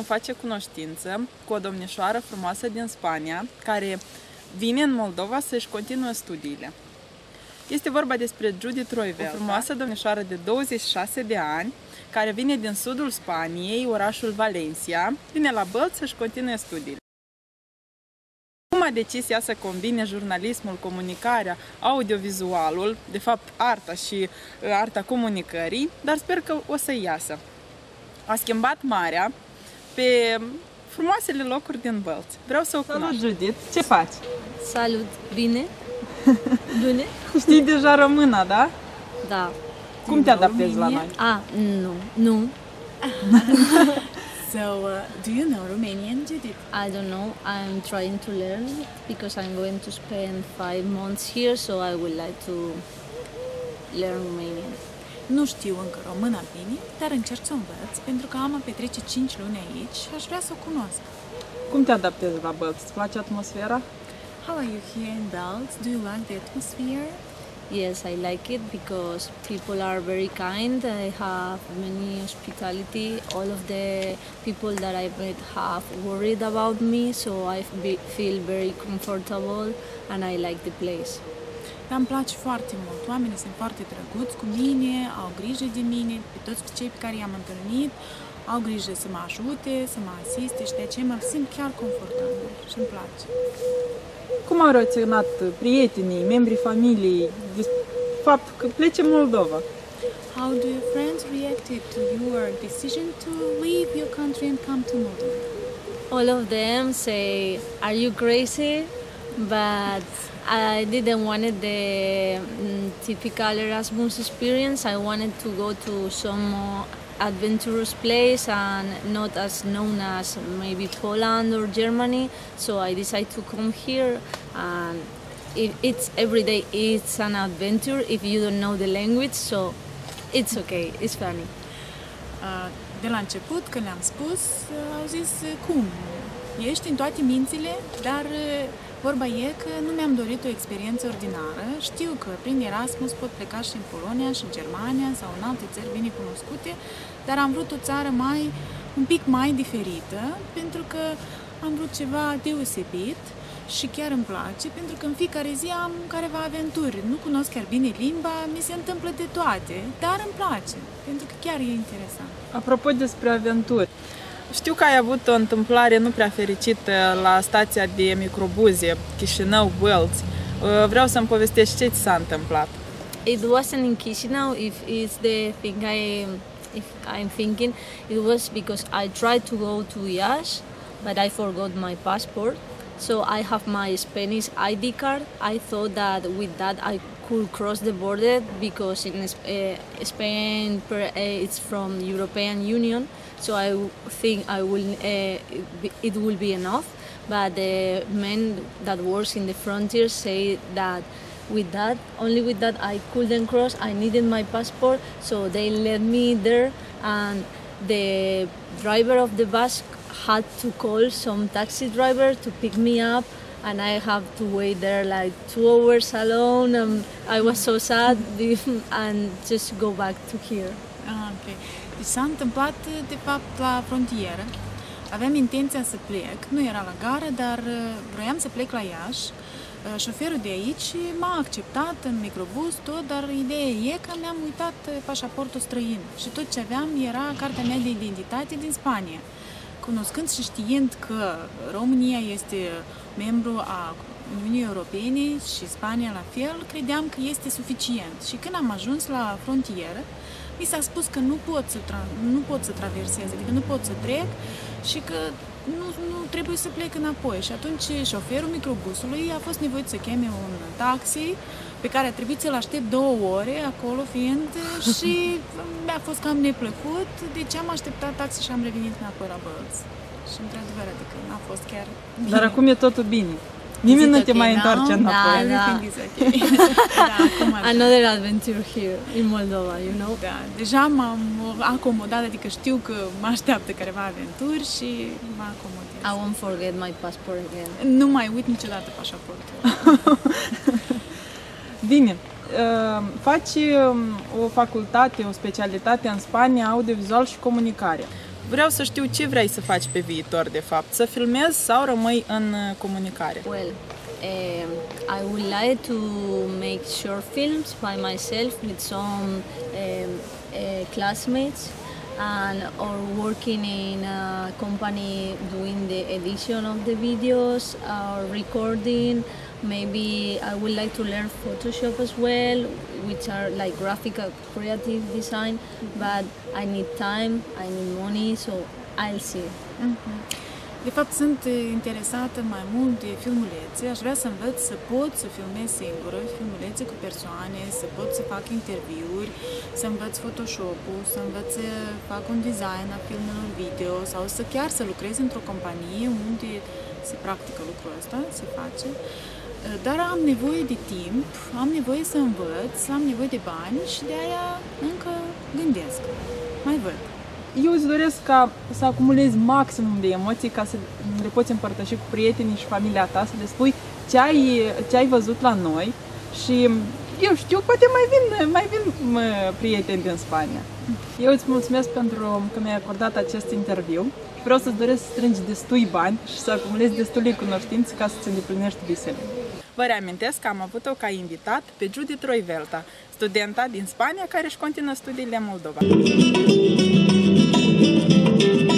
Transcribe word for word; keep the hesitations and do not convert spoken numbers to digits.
vom face cunoștință cu o domnișoară frumoasă din Spania, care vine în Moldova să-și continue studiile. Este vorba despre Judith Roivel, o frumoasă domnișoară de douăzeci și șase de ani, care vine din sudul Spaniei, orașul Valencia, vine la Bălți să-și continue studiile. Cum a decis ea să combine jurnalismul, comunicarea, audiovizualul, de fapt arta și arta comunicării, dar sper că o să iasă. A schimbat marea pe frumoasele locuri din Bălți. Vreau să o cunosc. Salut, Judith! Ce faci? Salut! Bine? Bine? Știi deja româna, da? Da. Cum te adaptezi la noi? Ah, nu. Nu. So, uh, do you know Romanian, Judith? I don't know. I'm trying to learn it because I'm going to spend five months here, so I would like to learn Romanian. Nu știu încă româna bine, dar încerc să o învăț, pentru că am a petrece cinci luni aici și aș vrea să o cunosc. Cum te adaptezi la Bălți? Îți place atmosfera? How are you here in Bălți? Do you like the atmosphere? Yes, I like it because people are very kind. I have many hospitality. All of the people that I met have worried about me, so I feel very comfortable and I like the place. Dar îmi place foarte mult. Oamenii sunt foarte drăguți cu mine, au grijă de mine, pe toți cei pe care i-am întâlnit, au grijă să mă ajute, să mă asiste și de aceea mă simt chiar confortabil și îmi place. Cum au reacționat prietenii, membrii familiei, de faptul că pleci în Moldova? How do your friends reacted to your decision to leave your country and come to Moldova? All of them say, "Are you crazy?" But I didn't want the mm, typical Erasmus experience. I wanted to go to some more adventurous place and not as known as maybe Poland or Germany. So I decided to come here, and it, it's every day it's an adventure if you don't know the language. So it's okay, it's funny. De la început, când le-am spus, au zis, cum? Ești în toate mințile, dar vorba e că nu mi-am dorit o experiență ordinară. Știu că prin Erasmus pot pleca și în Polonia și în Germania sau în alte țări bine cunoscute, dar am vrut o țară mai, un pic mai diferită, pentru că am vrut ceva deosebit și chiar îmi place, pentru că în fiecare zi am careva aventuri. Nu cunosc chiar bine limba, mi se întâmplă de toate, dar îmi place, pentru că chiar e interesant. Apropo despre aventuri, știu că ai avut o întâmplare nu prea fericită la stația de microbuze Chișinău-Bălți. Vreau să-mi povestești ce ți s-a întâmplat. It wasn't in Chișinău, if it's the thing I, if I'm thinking. It was because I tried to go to Iași, but I forgot my passport. So I have my Spanish I D card. I thought that with that I could cross the border because in uh, Spain per, uh, it's from European Union. So I think I will uh, it will be enough. But the men that works in the frontier say that with that, only with that I couldn't cross. I needed my passport, so they let me there, and the driver of the bus had to call some taxi driver to pick me up, and I have to wait there like two hours alone. And I was so sad, and just go back to here. Ah, okay. Deci s-a întâmplat de fapt la frontieră. Aveam intenția să plec, nu era la gară, dar vroiam să plec la Iași. Șoferul de aici m-a acceptat în microbus, tot, dar ideea e că mi-am uitat pașaportul străin și tot ce aveam era cartea mea de identitate din Spania. Cunoscând și știind că România este membru a Uniunii Europene și Spania la fel, credeam că este suficient. Și când am ajuns la frontieră, mi s-a spus că nu pot să, tra- nu pot să traversez, adică nu pot să trec și că nu, nu trebuie să plec înapoi. Și atunci șoferul microbusului a fost nevoit să cheme un taxi pe care a trebuit să-l aștept două ore acolo fiind și mi-a fost cam neplăcut, deci am așteptat taxi și am revenit înapoi la Bălți. Și într-adevăr, adică n-a fost chiar bine. Dar acum e totul bine. Nimeni nu te mai întoarce înapoi. Da, da. Da, acum Another adventure here in Moldova, you know? Da, deja m-am acomodat, adică știu că mă așteaptă careva aventuri și mă acomodez. I won't forget my passport again. Nu mai uit niciodată pașaportul. Bine. Faci o facultate, o specialitate în Spania, audiovizual și comunicare. Vreau să știu ce vrei să faci pe viitor, de fapt, să filmezi sau rămâi în comunicare? Well, um, I would like to make short films by myself with some um, uh, classmates and or working in a company doing the edition of the videos or recording. Maybe I would like to learn Photoshop as well, which are like graphic or creative design, but I need time, I need money, so I'll see. Mm-hmm. De fapt, sunt interesată mai mult de filmulețe. Aș vrea să învăț să pot să filmez singură filmulețe cu persoane, să pot să fac interviuri, să învăț Photoshop-ul, să învăț să fac un design a filmelor video sau să chiar să lucrez într-o companie unde se practică lucrul ăsta, se face. Dar am nevoie de timp, am nevoie să învăț, am nevoie de bani și de aia încă gândesc. Mai văd. Eu îți doresc ca să acumulezi maximum de emoții ca să le poți împărtăși cu prietenii și familia ta, să le spui ce ai, ce ai văzut la noi și eu știu, poate mai vin, mai vin mă, prieteni din Spania. Eu îți mulțumesc pentru că mi-ai acordat acest interviu. Vreau să-ți doresc să strângi destui bani și să acumulezi destule cunoștințe ca să-ți îndeplinești visele. Vă reamintesc că am avut-o ca invitat pe Judy Troivelta, studenta din Spania care își continuă studiile în Moldova.